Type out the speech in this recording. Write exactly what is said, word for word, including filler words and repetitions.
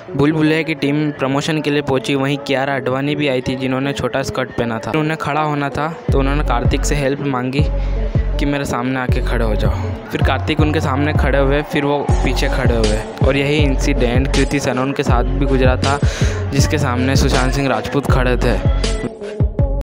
भूल भुलैया की team promotion के लिए पहुंची। वहीं कियारा आडवाणी भी आई थी जिन्होंने छोटा स्कर्ट पहना था। उन्हें खड़ा होना था तो उन्होंने कार्तिक से हेल्प मांगी कि मेरे सामने आके खड़े हो जाओ। फिर कार्तिक उनके सामने खड़े हुए, फिर वो पीछे खड़े हुए और यही इंसिडेंट कृति सनोन के साथ भी गुजरा था, जिसके सामने सुशांत सिंह राजपूत खड़े थे।